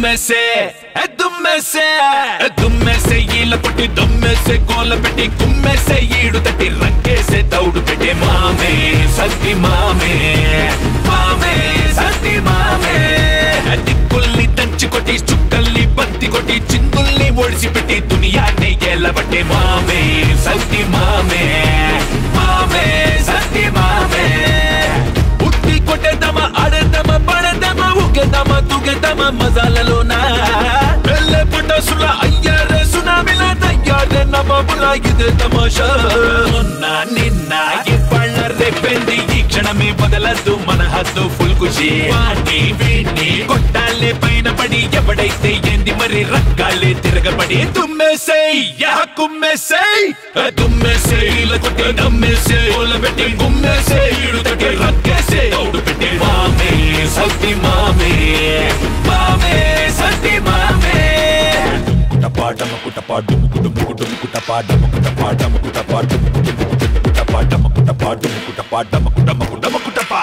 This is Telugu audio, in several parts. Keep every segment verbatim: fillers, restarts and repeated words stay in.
Dhummese, Hee Dhummese, Hee Dhummese, ila kotti Dhummese, kola petti kummese, idu tatti rakkese, daudu pette maame, satti maame, maame, satti maame. Dikkulli danchi kotti, chukkalli banti kotti, chindulli odisi petti, duniyaanne yelabatte maame, satti maame, maame, satti maame. Utti kotte dama, ade dama, bade dama, uge dama, tuge dama, mazalalona. Belle putta sula, ayyare sunamila, tayyare namabula, ide tamasha. Monna ninna, ippalla rependi, ee kshaname badaladdu, mana haddu full kushi. Vaani veeni, kottaale paina padi, evadaithe endi mari rakkale tiragapadi. Dhummese, yaha kummese, Dhummese, ila kotti Dhummese, kola petti kummese, idu tatti rakkese, daudu petti maame, satti maame, maame, satti maame. Kutapa dama kutapa dum kudum kudum kutapa dama kutapa dama kutapa dum kudum kudum kutapa dama kutapa dum kutapa dama kutama kutama kutapa.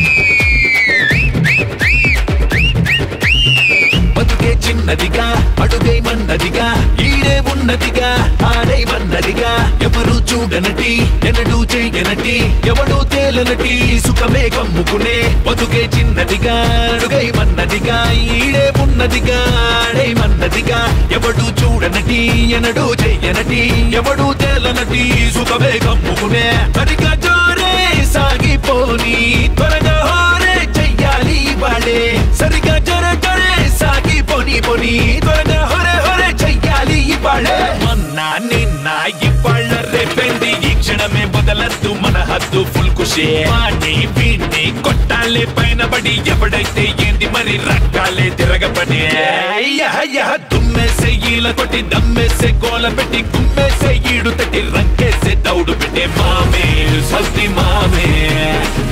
బతుకే చిన్నదిగా అడుగై మన్నదిగా ఈడే ఉన్నదిగా ఆడై మన్నదిగా ఎవరు చూడనటి ఎనడు చేయనటి ఎవడు తేలనటి సుఖమే కమ్ముకునే బతుకే చిన్నదిగా అడుగై మన్నదిగా ఈడే ఉన్నదిగా ఆడై మన్నదిగా ఎవడు చూడనటి ఎనడు చేయనటి ఎవడు తేలనటి సుఖమే కమ్ముకునే సరిగా జోరే సాగిపోని త్వరగా హోరే చెయ్యాలి వాడే సరిగా జర జరే సాగి పోని పోని త్వరగా హొరే హొరే చెయ్యాలి ఇవాళే మొన్న నిన్న ఇవాళ రేపెంది ఈ క్షణమే బదలద్దు మన హద్దు ఫుల్ కుషే వాణ్ణి వీణ్ణి కొట్టాలే పైన పడి ఎవడైతే ఏంది మరి రక్కాలే తిరగబడి యహ యహ దుమ్మేసే ఈల కొట్టి దమ్మేసే కోల పెట్టి కుమ్మేసే ఈడు తట్టి రంకేసే దౌడు పెట్టే మామే సస్తి మామే